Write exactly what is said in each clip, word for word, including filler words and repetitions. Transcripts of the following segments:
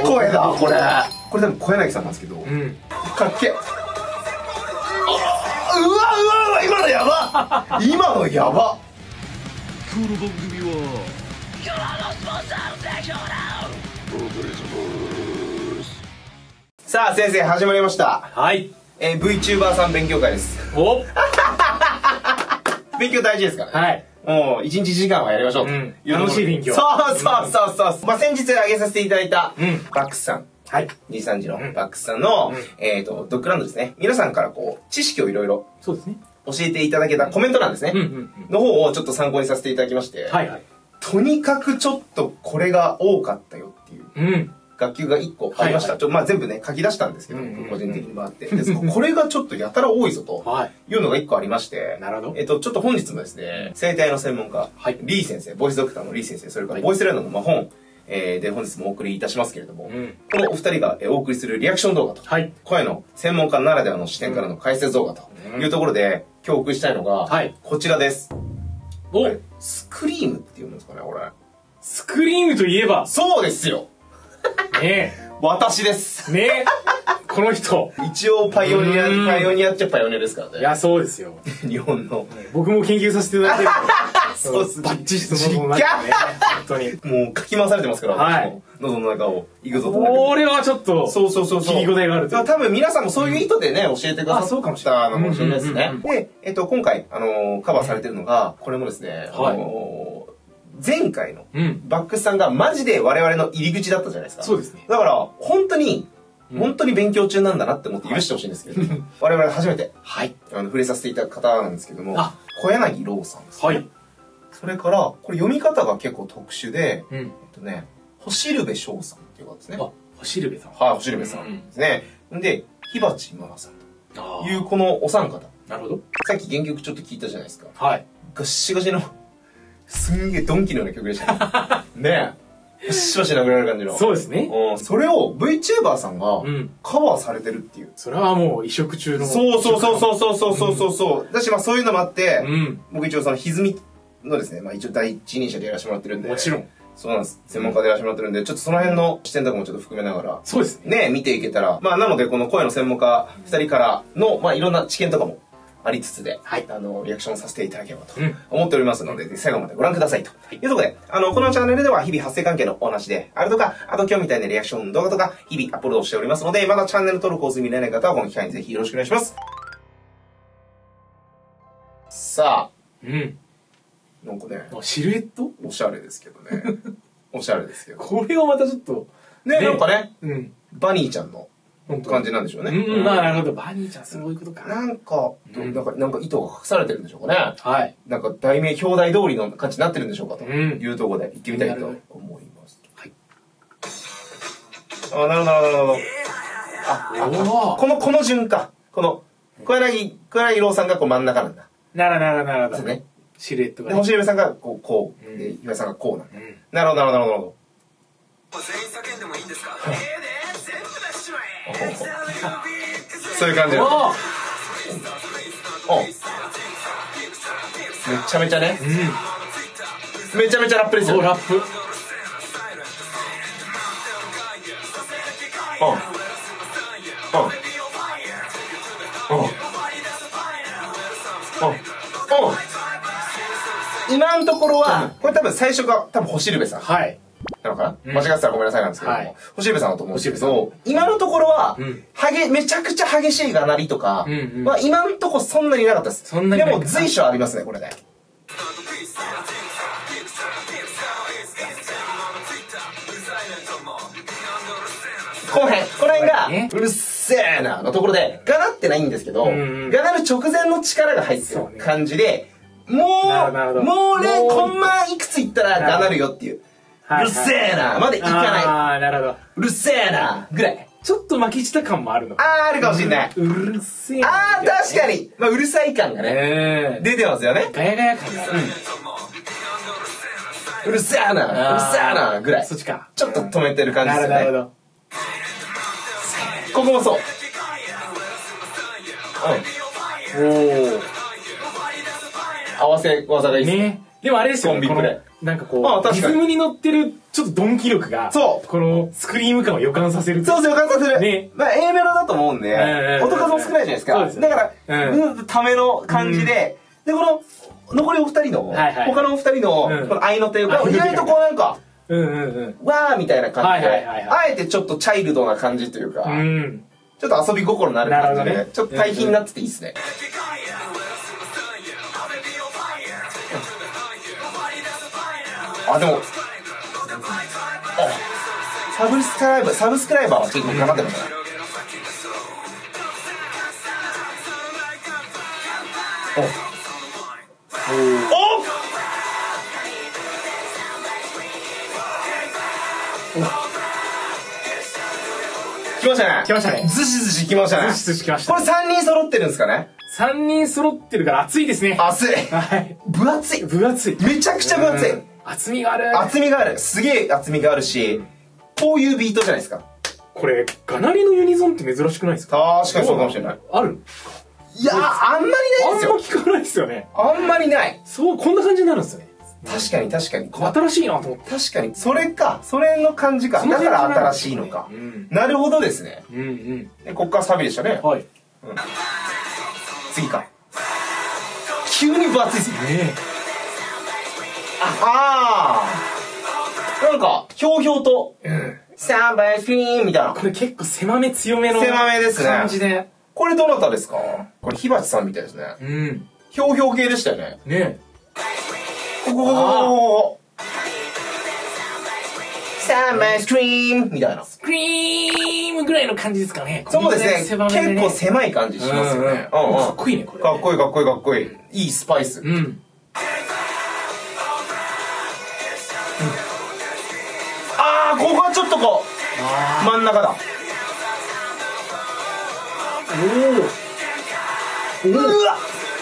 え声だこれ。これ多分小柳さんなんですけど、うん、かっけえ。うわうわうわ、今のやば今のやば。この番組はさあ先生始まりました。はい、えー、VTuber さん勉強会です。お勉強大事ですからね。はい、もういちにちいちじかんはやりましょう、うん、楽しい勉強。そうそうそうそう、うん、まあ先日挙げさせていただいた、うん、バックスさん、はい、にじさんじのバックスさんの、うん、えっとドッグランドですね。皆さんからこう知識をいろいろそうですね教えていただけたコメント欄ですね、うんうんうん、の方をちょっと参考にさせていただきまして、はいはい、とにかくちょっとこれが多かったよっていう、うん、楽曲がいっこありました。はいはい、ちょまあ全部ね書き出したんですけど、うんうんうん、個人的に回ってですこれがちょっとやたら多いぞというのがいっこありまして、なるほど。えっとちょっと本日もですね、声帯の専門家、はい、リー先生、ボイスドクターのリー先生、それからボイスレードの魔本、えー、で本日もお送りいたしますけれども、うん、このお二人がお送りするリアクション動画と、はい、声の専門家ならではの視点からの解説動画というところで、今日お送りしたいのが、はい、こちらです。おスクリームっていうんですかね、これ。 スクリームといえばそうですよねえ私ですねえこの人一応パイオニアパイオニアっちゃパイオニアですからね。 いやそうですよ日本の、 ね、僕も研究させていただいてるそうっす、 バッチリと喉の中ね本当にもうかき回されてますから、はい、喉の中をいくぞと。 これはちょっとそうそうそうそう聞き応えがあると。 多分皆さんもそういう意図でね、うん、教えてくださったのかもしれないですね。で、えっと今回あのー、カバーされてるのがこれもですね、はい、あのー前回のバックスさんがマジで我々の入り口だったじゃないですか。そうですね。だから本当に本当に勉強中なんだなって思って許してほしいんですけど、我々初めてはいあの触れさせていただく方なんですけども、小柳郎さんですね。はい。それからこれ読み方が結構特殊で、えっとね星ルベ翔さんっていう方ですね。あ、 星ルベさん。 はい、星ルベさんですね。で火鉢ママさんというこのお三方。なるほど。さっき原曲ちょっと聞いたじゃないですか。はい。ガッシガシのすんげえドンキのような曲でしたね。ねえ。バシバシ殴られる感じの。 そうですね。 うん。それを VTuber さんがカバーされてるっていう。 それはもう移植中の。 そうそうそうそうそうそうそうそう。だしまあそういうのもあって、うん、僕一応その歪みのですね、まあ一応第一人者でやらせてもらってるんで。もちろん。そうなんです。専門家でやらせてもらってるんで、ちょっとその辺の視点とかもちょっと含めながら。そうですね。ね見ていけたら。まあなのでこの声の専門家二人からの、まあいろんな知見とかもありつつで、はい、あの、リアクションさせていただければと思っておりますので、うん、最後までご覧くださいと。はい、いうところで、あの、このチャンネルでは日々発生関係のお話であるとか、あと今日みたいなリアクション動画とか、日々アップロードしておりますので、まだチャンネル登録を済みでない方はこの機会にぜひよろしくお願いします。さあ、うん。なんかね、 シルエットおしゃれですけどね。おしゃれですけど。 これはまたちょっと、 ね、なんかね、うん、バニーちゃんの、感じなんでしょうね。 うん、まあなるほど。バニーちゃんそういうことか。 なんか、なんか、なんか意図が隠されてるんでしょうかね。はい。なんか題名、表題通りの感じになってるんでしょうかというところで行ってみたいと思います。はい。あ、なるほど、なるほど。あ、この、この順か。この、小柳、小柳郎さんがこう真ん中なんだ。 なるほど、なるほど、なるほど。ですね。シルエットが。 で、星夢さんがこう、こう。で、岩井さんがこうなんだ。なるほど、なるほど、なるほど。全員叫んでもいいんですか？そういう感じです。おめちゃめちゃね、うん、めちゃめちゃラップですよ。 ラップ。 おおおおお今のところはこれ多分最初が多分星ルベさん。はい。なのかな、うん、間違ってたらごめんなさいなんですけども、はい、星部さんだと思うんですけど、今のところは、うん、はげめちゃくちゃ激しいがなりとか、うんうん、まあ今のところそんなになかったです。そんなにでも随所ありますね、これね。後編、この辺が、ね、うるせえなのところで、がなってないんですけど、うんうん、がなる直前の力が入ってる感じで、もう、もうね、コンマいくついったらがなるよっていう。うるせえなまでいかない。ああ、なるほど。うるせえなぐらい。 ちょっと巻き舌感もあるの。 ああ、あるかもしれない。 うるせえな。 ああ、確かに。まあ、うるさい感がね。出てますよね。 ガヤガヤ感がある。 うるせえなうるせえなぐらい。 そっちか。 ちょっと止めてる感じですよね。なるほど。ここもそう。うん。おお。合わせ技がいいですね。 でもあれですよね。コンビプレイ。 なんかこう、リズムに乗ってる、ちょっとドンキ力が、そう。この、スクリーム感を予感させる。 そうそう、予感させる。ね。まあ、A メロだと思うんで、音数も少ないじゃないですか。そうですね。だから、うん、ための感じで、で、この、残りお二人の、他のお二人の、この合いの手が、意外とこうなんか、うんうんうん。わーみたいな感じで、あえてちょっとチャイルドな感じというか、ちょっと遊び心のある感じで、ちょっと対比になってていいですね。あ、でも、サブスクライバー、サブスクライバーはちょっとかかってますね。おおお来ましたね。 来ましたね。 ずしずし来ましたね。 ずしずし来ました。 これさんにん揃ってるんですかね。 さんにん揃ってるから熱いですね。 熱い。はい。分厚い。 分厚い。 めちゃくちゃ分厚い。 厚みがある。 厚みがある。すげえ厚みがあるし、こういうビートじゃないですか。 これ、ガナリのユニゾンって珍しくないですか？ 確かにそうかもしれない。 ある？ いやー、あんまりないですよ。 あんま聞かないですよね。 あんまりない。 そう、こんな感じになるんですよね。 確かに確かに。 新しいなと思って。 確かに。それか。それの感じか。だから新しいのか。なるほどですね。うんうん。で、こっからサビでしたね。はい。次か。急に分厚いですね。ああ。なんか、ひょうひょうと。サンバイフィーンみたいな。 これ結構狭め強めの。 狭めですね。 感じで。 これどなたですか？これ、ひばちさんみたいですね。うん。ひょうひょう系でしたよね。ねえ。ここここここサンバイスクリームみたいな。 スクリームぐらいの感じですかね。 そうですね。結構狭い感じしますよね。 かっこいいね、これ。 かっこいいかっこいいかっこいい。いいスパイス。うん。ああ、ここはちょっとこう、真ん中だ。おお。うわ。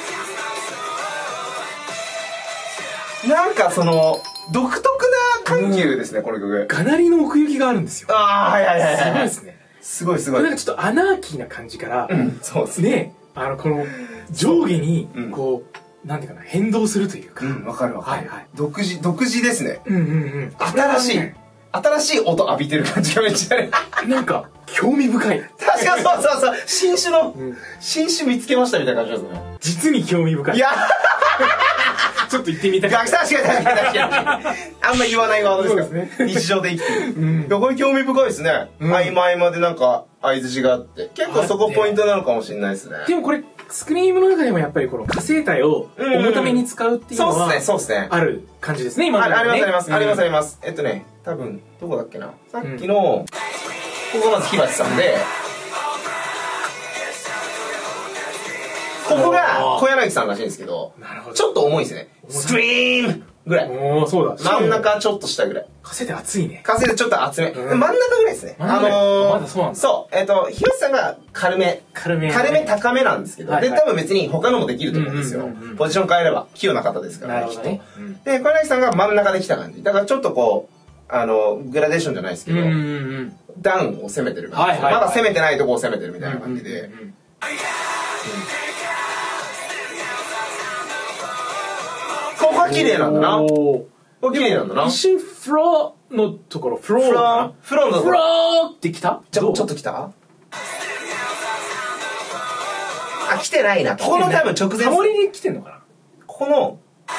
なんかその独特な緩急ですね、この曲。 ガナリの奥行きがあるんですよ。 ああ、はいはいはい。 すごいですね。 すごいすごい。 なんかちょっとアナーキーな感じから、 そうですね。 あのこの上下にこうなんていうかな、変動するというか。 わかるわかる。独自独自ですね。うんうんうん。新しい新しい音浴びてる感じがめっちゃある。 なんか興味深い。 確かにそうそうそう。新種の新種見つけましたみたいな感じですね。 実に興味深い。いや。ちょっと言ってみたい。 確かに確かに確かに。あんま言わないワードですからね。日常で生きてる。いや、これ興味深いですね。合間合間でなんか相づちがあって。結構そこポイントなのかもしれないですね。 でもこれ、スクリームの中でもやっぱりこの火星体を重ために使うっていうのは、 そうですね、そうですね。 ある感じですね、今の。 ありますあります。ありますあります。えっとね、多分、どこだっけな。さっきの、ここがまずひばちさんで、ここが小柳さんらしいんですけど、ちょっと重いですね。スクリームぐらい。 おー、そうだ。 真ん中ちょっと下ぐらい。 火星で熱いね。 火星でちょっと厚め。真ん中ぐらいですね。あのー、 まだそうなんだ。 そう。えっと、ひばちさんが軽め。軽め。軽め高めなんですけど、で、多分別に他のもできると思うんですよ。ポジション変えれば、器用な方ですからね、きっと。で、小柳さんが真ん中で来た感じ。だからちょっとこう、あの、グラデーションじゃないですけど、ダウンを攻めてる感じ。まだ攻めてないとこを攻めてるみたいな感じで。ここは綺麗なんだな。ここ綺麗なんだな。 一瞬フローのところ、フローかな。 フローのところ。 フローってきた？ ちょ、ちょっと来た？あ、来てないな。ここの多分直前。 ハモリで来てんのかな？ この、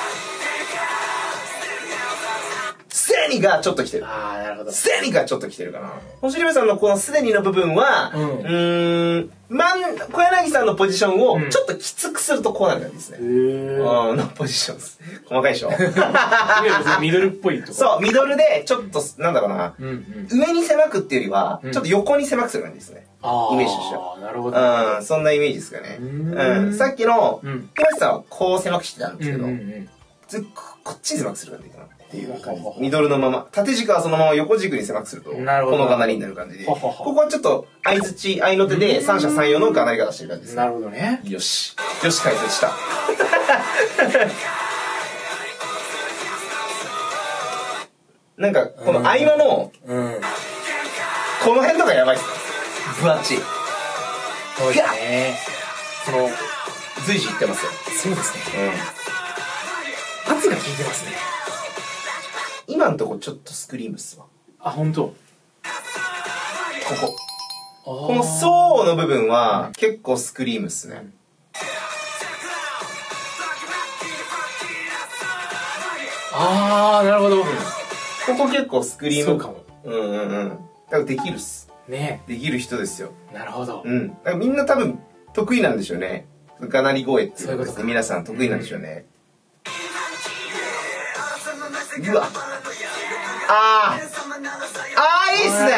すでにがちょっと来てる。 ああ、なるほど。 すでにがちょっと来てるかな。星夢さんのこのすでにの部分は、うん、うーん、まん、小柳さんのポジションをちょっときつくするとこうなるんですね。へー。のポジションです。細かいでしょミドルっぽいところ。 そう、ミドルでちょっと、なんだろうな、うんうん、上に狭くっていうよりは、ちょっと横に狭くする感じですね。イメージとしては。 なるほど。 うん、そんなイメージですかね。うん。さっきの、小林さんはこう狭くしてたんですけど、こっちに狭くする感じかな。っていう感じ。ミドルのまま。縦軸はそのまま横軸に狭くすると、このがなりになる感じで。ここはちょっと、相づち、相の手で三者三様のがなり方してる感じです。 なるほどね。 よし。よし、解説した。なんか、この合間の、この辺とかやばいっす。分厚い。 そうですね。 その、随時いってますよ。 そうですね。圧が効いてますね。 今んとこちょっとスクリームっすわ。 あ、ほんと。 ここ。このソーの部分は結構スクリームっすね。 あー、なるほど。ここ結構スクリーム。 そうかも。 うんうんうん。だからできるっす。 ねできる人ですよ。 なるほど。 うん。だからみんな多分得意なんでしょうね。がなり声っていうことですね。皆さん得意なんでしょうね。うわ。あー。あー、いいっすね。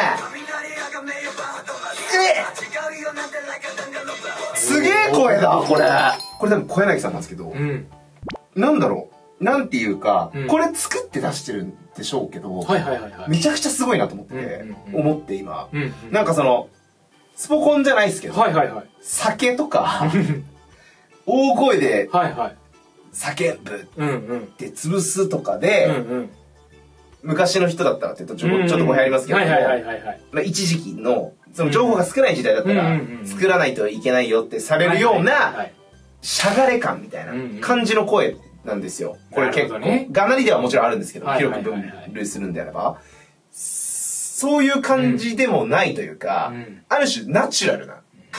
えすげえ声だ、これ。これ多分小柳さんなんですけど、うん、なんだろう。なんていうか、うん、これ作って出してるんでしょうけど、めちゃくちゃすごいなと思ってて、思って今。うんうん、なんかその、スポコンじゃないですけど、はいはいはい、酒とか、大声で、叫ぶって潰すとかで、昔の人だったらって言うとちょっと語弊ありますけども、一時期の、その情報が少ない時代だったら、作らないといけないよってされるような、しゃがれ感みたいな感じの声なんですよ。これ結構、がなりではもちろんあるんですけど、広く分類するんであれば。そういう感じでもないというか、ある種ナチュラルな。わ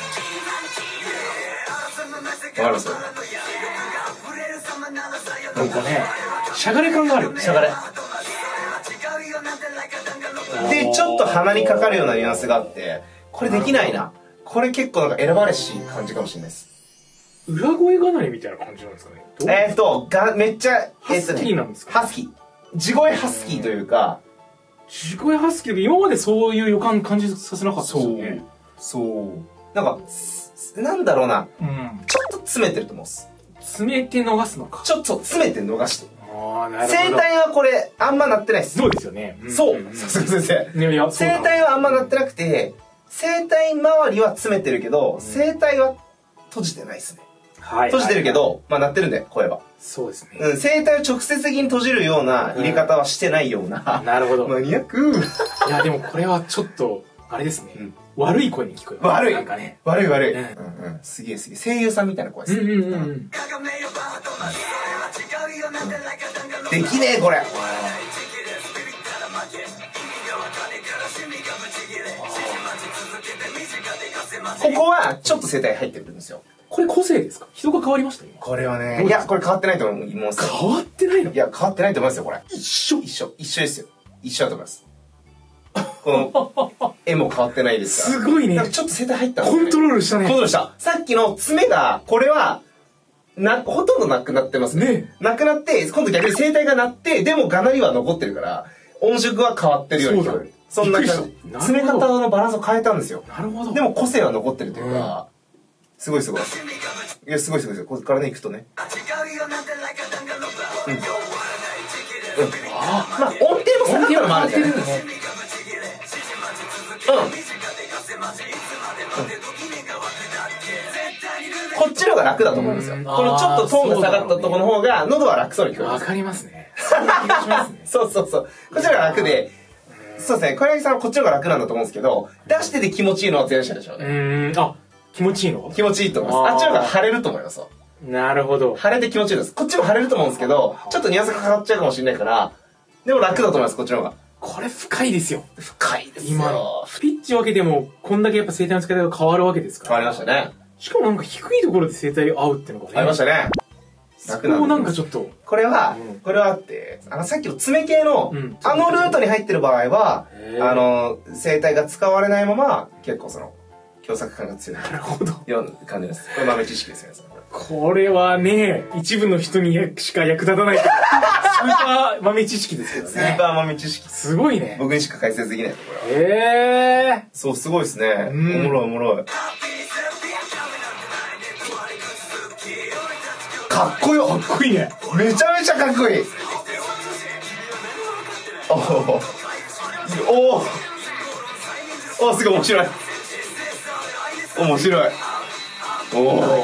かります？ なんかね、しゃがれ感があるよね。 しゃがれ。で、ちょっと鼻にかかるようなニュアンスがあって、これできないな。これ結構なんか選ばれしい感じかもしれないです。 裏声がなりみたいな感じなんですかね。 えっと、が、めっちゃ、 ハスキーなんですか？ ハスキー。地声ハスキーというか、 地声ハスキーで今までそういう予感感じさせなかったですよね。 そう。そう。なんか、なんだろうな。うん、ちょっと詰めてると思うんです。 詰めて逃すのか。 ちょっと詰めて逃してる。ああ、なるほど。声帯はこれ、あんま鳴ってないです。 そうですよね。 そう。さすが先生。声帯はあんま鳴ってなくて、声帯周りは詰めてるけど、声帯は閉じてないですね。はい。閉じてるけど、まあ鳴ってるんで、声は。 そうですね。 うん、声帯を直接的に閉じるような入れ方はしてないような。 なるほど。 マニアック。 いや、でもこれはちょっと、あれですね。悪い声に聞こえます。悪い。 なんかね。 悪い悪い。うんうん。すげえすげえ。声優さんみたいな声です。うんうんうん。できねえ、これ。ここはちょっと声帯入ってるんですよ。 これ個性ですか？人が変わりました今。 これはね、いや、これ変わってないと思います。 変わってないの？ いや、変わってないと思いますよ、これ。一緒一緒。一緒ですよ。一緒だと思います。この、絵も変わってないですから。 すごいね。 なんかちょっと声帯入ったコントロールしたね。 コントロールした。さっきの爪が、これは、な、ほとんどなくなってますね。ね。なくなって、今度逆に声帯が鳴って、でもがなりは残ってるから、音色は変わってるように聞こえる。そんな感じ。詰め方のバランスを変えたんですよ。 なるほど。 でも個性は残ってるというか、すごいすごい。いや、すごいすごいですよ。ここからね、行くとね。うん。うん。まあ、音程も下がったのもあるじゃないですか。うん。こっちの方が楽だと思いますよ。このちょっとトーンが下がったところの方が、喉は楽そうに聞こえます。 わかりますね。 そうそうそう。こっちの方が楽で、そうですね。小柳さんはこっちの方が楽なんだと思うんですけど、出してて気持ちいいのは前者でしょうね。 うん。あ、気持ちいいの？ 気持ちいいと思います。あっちの方が晴れると思います。 なるほど。 晴れて気持ちいいです。こっちも晴れると思うんですけど、ちょっとニュアンスがかかっちゃうかもしれないから、でも楽だと思います、こっちの方が。 これ深いですよ。 深いですよ。 今の。ピッチ分けても、こんだけやっぱ声帯の使い方が変わるわけですから。 変わりましたね。 しかもなんか低いところで声帯合うってのがね。 ありましたね。 楽なんで。なんかちょっと。 これは、うん、これはあって、あの、さっきの爪系の、うん、あのルートに入ってる場合は、あの、声帯が使われないまま、結構その、共作感が強い。 なるほど。 ような感じです。これ豆知識ですよね。 これはね、一部の人にしか役立たないスーパー豆知識ですよね。 スーパー豆知識。 すごいね。 僕にしか解説できないところ。 へえ。 そう、すごいですね。おもろいおもろい。かっこよ。 かっこいいね。 めちゃめちゃかっこいい。おお。おお。お、すごい面白い。面白い。おお。おー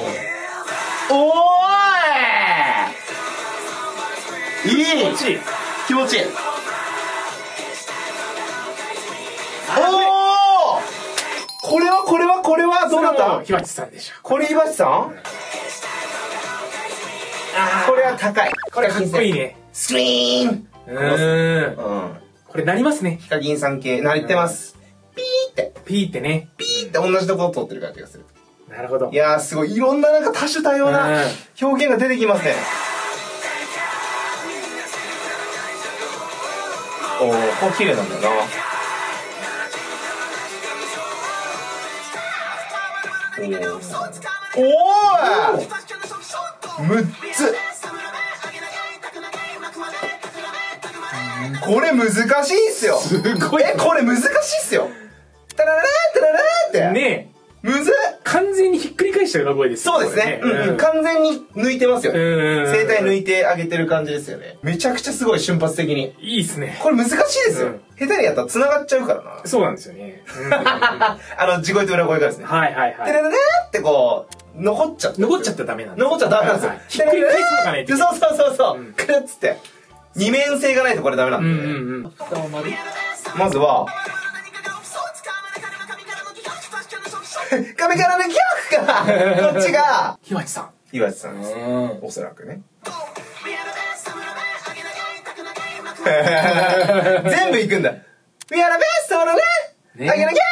い。いい。気持ちいい。気持ちいい。おお。これはこれはこれはどうなった？ ひばちさんでしょ。 これひばちさん？これは高い。これかっこいいね。 スクリーン。 うん。これなりますね。 ヒカキンさん系、なってます。ピーって。 ピーってね。 ピーって同じところ通ってる感じがする。 なるほど。 いやー、すごい。いろんななんか多種多様な表現が出てきますね。おー、これ綺麗なんだよな。おおーむっつ。これ難しいっすよ。 すごい。 え、これ難しいっすよ。タララータララーって。 ねえ。 むずっ。 完全にひっくり返した裏声です。 そうですね。うん、完全に抜いてますよね。声帯抜いてあげてる感じですよね。めちゃくちゃすごい瞬発的に。 いいっすね。 これ難しいですよ。下手にやったら繋がっちゃうからな。 そうなんですよね。 あの、地声と裏声がですね。 はいはいはい。 テレレレってこう、残っちゃって。 残っちゃったらダメなんです。残っちゃダメなんですよ。 ひっくり返すとかないと。 そうそうそうそう。くるっつって。二面性がないとこれダメなんで。まずは、神からの恐怖かこっちが、 ひわちさん。 ひわちさんです。おそらくね。全部いくんだ。We are the best of the land! あげなきゃい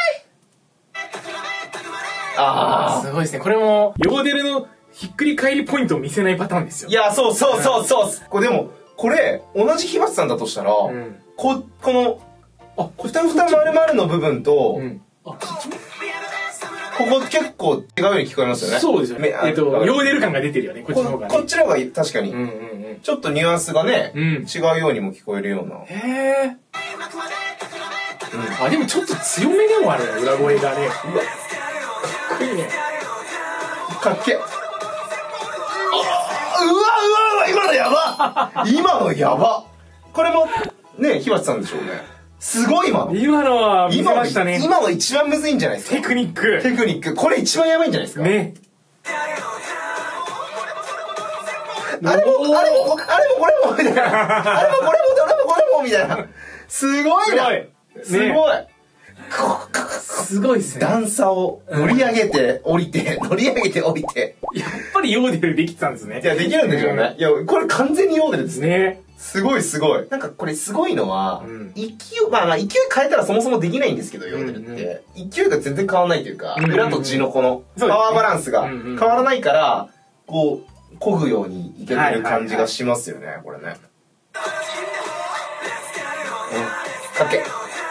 ああ。すごいですね。これも、ヨーデルのひっくり返りポイントを見せないパターンですよ。 いや、そうそうそうそう。これでも、これ、同じひばちさんだとしたら、こ、この、あ、こたふた丸々の部分と、あ、ここ結構違うように聞こえますよね。 そうですよね。えっと、ヨーデル感が出てるよね、こっちの方がね。 こっちの方が確かに。ちょっとニュアンスがね、違うようにも聞こえるような。 へー。あ、でもちょっと強めでもあるね、裏声がね。うわ、かっこいいね。 かっけ。うわうわうわ、今のやば今のやばこれも、ね、ひばちさんでしょうね。すごい今の。 今のは見せましたね。 今の一番むずいんじゃないですか。 テクニック。 テクニック。これ一番やばいんじゃないですか。 ね。 あれも、あれも、あれもこれもみたいな。あれもこれも、あれもこれもみたいな。すごいな。すごい。 すごいっすね。 段差を乗り上げて降りて、乗り上げて降りて。 やっぱりヨーデルできてたんですね。 いや、できるんでしょうね。いや、これ完全にヨーデルですね。 すごいすごい。なんかこれすごいのは、勢い、まあまあ勢い変えたらそもそもできないんですけど、ヨーデルって。勢いが全然変わらないというか、裏と地のこのパワーバランスが変わらないから、こう、漕ぐようにいけてる感じがしますよね、これね。かっけ。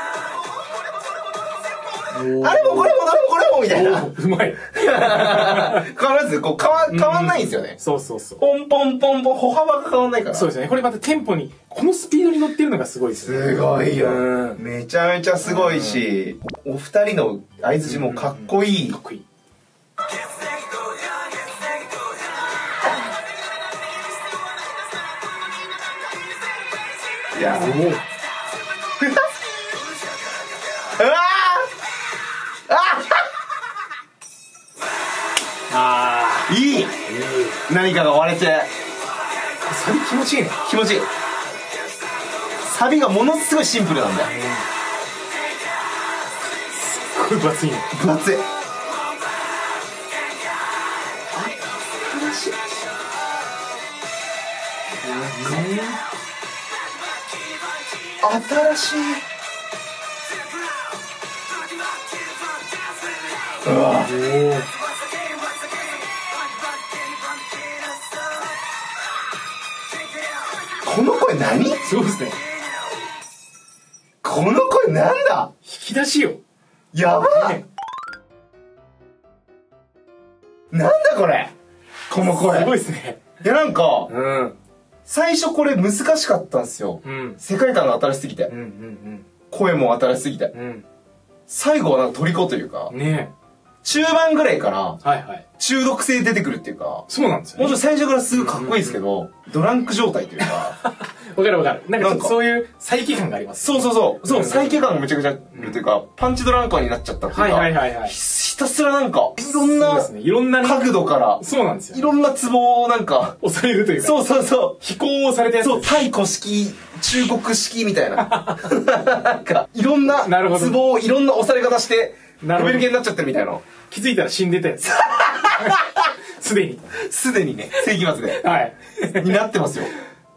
あれもこれもどれもこれもみたいな。 うまい。 変わらず、こう変わ、変わんないんですよね。 そうそうそう。 ポンポンポンポン、歩幅が変わんないから。 そうですね。これまたテンポに、このスピードに乗ってるのがすごいですね。 すごいよ。めちゃめちゃすごいし、お二人の相槌もかっこいい。 かっこいい。 いや、もう。うわああいい何かが割れてサビ気持ちいいね。 気持ちいい。サビがものすごいシンプルなんだよ。 すっごい分厚いね。 分厚い。新しい。新しい。うわこの声何？ そうですね。 この声なんだ？ 引き出しよ。 やばい。なんだこれ？この声。 すごいですね。 いやなんか、 うん、 最初これ難しかったんですよ。うん、世界観が新しすぎて、うんうんうん、声も新しすぎて、うん、最後はなんか虜というか、ね、中盤ぐらいから中毒性出てくるっていうか、 そうなんですよ、ね。 もちろん最初からすぐかっこいいですけど、うんうんうん、ドランク状態というか。 わかるわかる。なんかそういう再起感があります。 そうそうそう。そう、再起感がめちゃくちゃいるというか、パンチドランカーになっちゃったっていうか、はいはいはいはい。ひたすらなんか、いろんな、いろんな角度から、そうなんですよ。いろんなツボをなんか、押されるというか。そうそうそう。飛行されたやつ。そう、太古式、中国式みたいな。なんか、いろんなツボをいろんな押され方して、レベルゲーになっちゃってるみたいな。 気づいたら死んでたやつ。すでに。 すでにね、世紀末で。 はい。 になってますよ。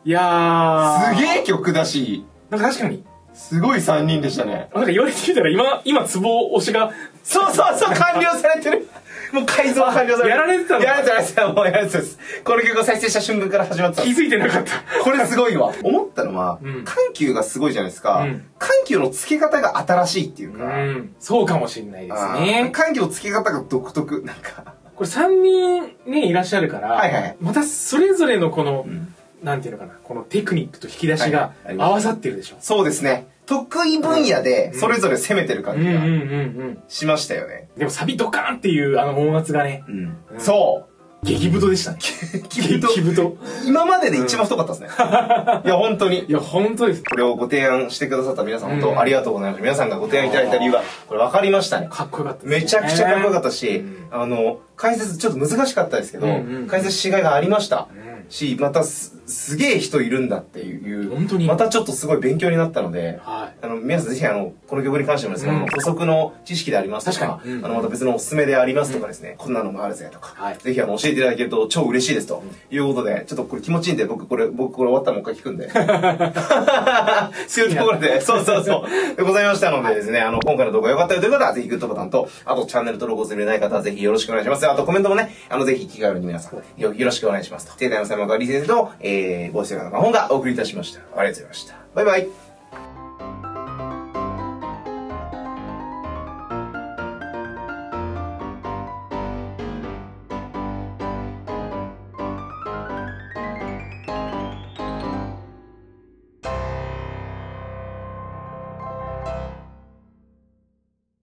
いやー。 すげえ曲だし。 なんか確かに。 すごいさんにんでしたね。 なんか言われてみたら今、今、ツボ推しが。 そうそうそう、完了されてる。もう改造完了されてる。 やられてたの？ やられてた、やられてた、もうやられてたです。この曲を再生した瞬間から始まってた。 気づいてなかった。 これすごいわ。思ったのは、緩急がすごいじゃないですか。緩急の付け方が新しいっていうか。 そうかもしれないですね。 緩急の付け方が独特。なんか。 これさんにんね、いらっしゃるから、またそれぞれのこの、なんていうのかな、このテクニックと引き出しが合わさってるでしょ。 そうですね。得意分野でそれぞれ攻めてる感じがしましたよね。 でもサビドカーンっていうあの音圧がね、 そう激太でしたね。激太。 今までで一番太かったですね。いや本当に。 いや本当です。 これをご提案してくださった皆さん本当ありがとうございます。皆さんがご提案いただいた理由がこれ分かりましたね。 かっこよかった。 めちゃくちゃかっこよかったし、あの解説ちょっと難しかったですけど解説しがいがありました。し、またす、すげえ人いるんだっていう、 本当にまたちょっとすごい勉強になったので、はい、あの、皆さんぜひあの、この曲に関してもですね、うん、補足の知識でありますとか、うん、あの、また別のおすすめでありますとかですね、うん、こんなのがあるぜとか、はい、ぜひあの、教えていただけると超嬉しいですということで、ちょっとこれ気持ちいいんで、僕これ、僕これ終わったらもう一回聞くんで。そういうところで、そうそうそう、でございましたのでですね、あの、今回の動画良かったよという方は、ぜひグッドボタンと、あとチャンネル登録をするない方はぜひよろしくお願いします。あとコメントもね、あの、ぜひ気軽に皆さん、よろしくお願いしますと。盛大な様がリセンと、えー、帽子の魔本がお送りいたしました。ありがとうございました。バイバイ。